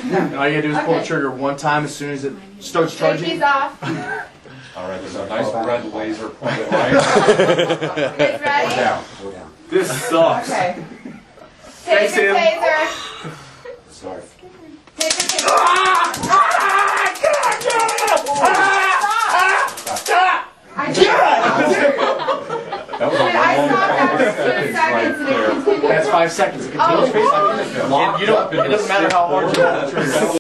And all you gotta do is pull the trigger one time as soon as it starts charging. He's off. All right, there's a nice red laser pointed right. You guys ready? Go down. This sucks. Okay. Thanks, Take your Sam. taser. Sorry. Take your taser. I stopped after 2 seconds and it continued. That's 5 seconds. It continues. Oh. You don't, it doesn't matter how hard you pull the trigger.